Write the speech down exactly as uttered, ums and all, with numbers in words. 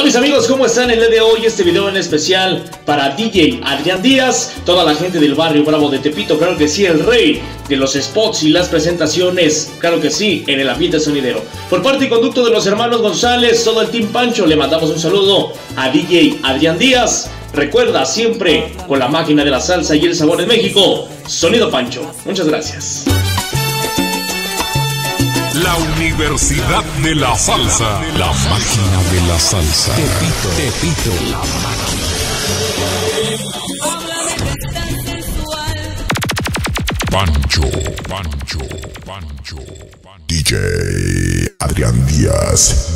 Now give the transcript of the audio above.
mis amigos? ¿Cómo están el día de hoy? Este video en especial para D J Adrián Díaz, toda la gente del barrio Bravo de Tepito, claro que sí, el rey de los spots y las presentaciones, claro que sí, en el ambiente sonidero. Por parte y conducto de los hermanos González, todo el Team Pancho, le mandamos un saludo a D J Adrián Díaz. Recuerda, siempre con la máquina de la salsa y el sabor en México, Sonido Pancho. Muchas gracias. La Universidad de la Salsa. La máquina de la salsa. Tepito, Tepito, la máquina. Pancho, Pancho, Pancho, Pancho. D J Adrián Díaz.